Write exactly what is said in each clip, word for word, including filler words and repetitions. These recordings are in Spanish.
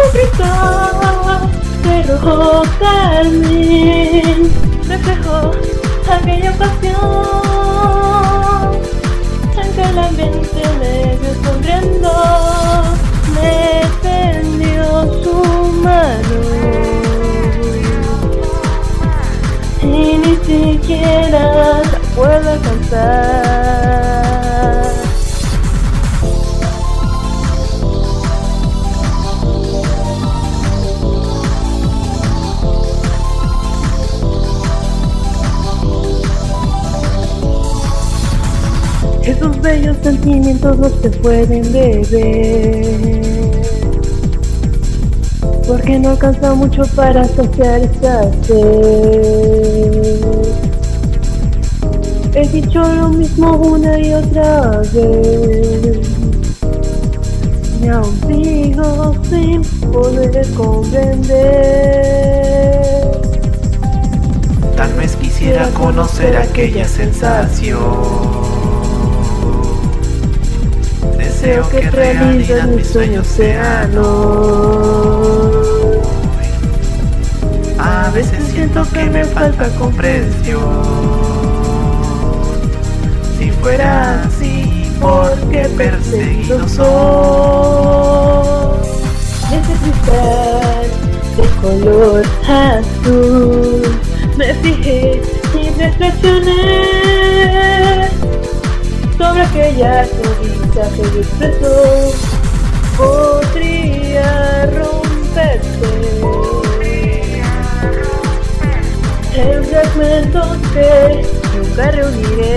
cristal de rojo carmín reflejó aquella pasión en que la mente me vio sonriendo, me tendió su mano y ni siquiera la puedo alcanzar. Esos bellos sentimientos no se pueden beber, porque no alcanza mucho para saciar esta sed. He dicho lo mismo una y otra vez, y aún sigo sin poder comprender. Tal vez quisiera conocer aquella sensación. Deseo que realidad mi sueño océano. A veces siento que me falta comprensión. Si fuera así, ¿por qué perseguido soy? Ese cristal de color azul me fijé y reflexioné sobre aquella sonrisa que yo expresó. Podría romperse en fragmentos que nunca reuniré.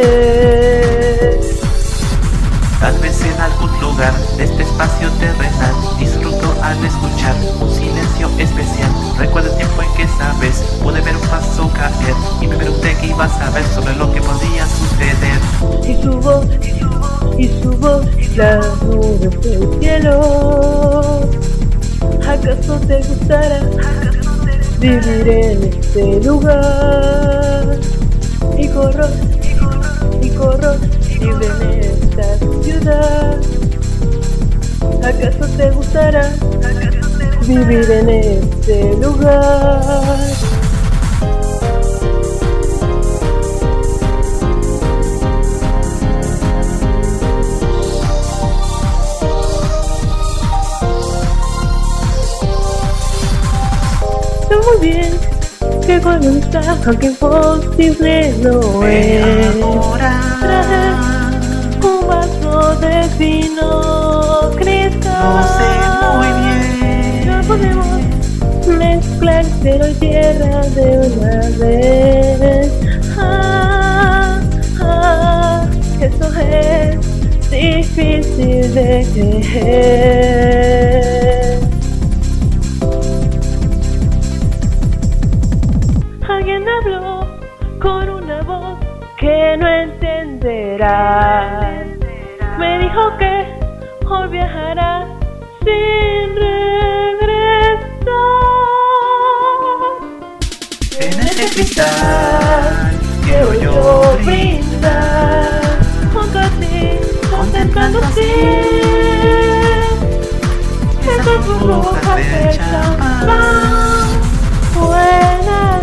Tal vez en algún lugar de este espacio terrenal disfruto al escuchar un silencio especial. Recuerdo el tiempo en que esa vez pude ver un paso caer y me pregunté qué iba a saber sobre lo que podía suceder. Y subo, y subo las nubes del cielo. ¿Acaso te gustará vivir en este lugar? Y corro, y corro libre en esta ciudad. ¿Acaso te gustará vivir en este lugar? Sé muy bien que cuando estás, aunque imposible no es, traje un vaso de vino cristal. Lo sé muy bien. No podemos mezclar cielo y tierra de una vez. Ah, ah, eso es difícil de creer. Alguien habló con una voz que no entenderás. Me dijo que hoy viajará sin regresar. En ese cristal quiero yo brindar junto a ti, contemplando así esas burbujas de champán. Buenas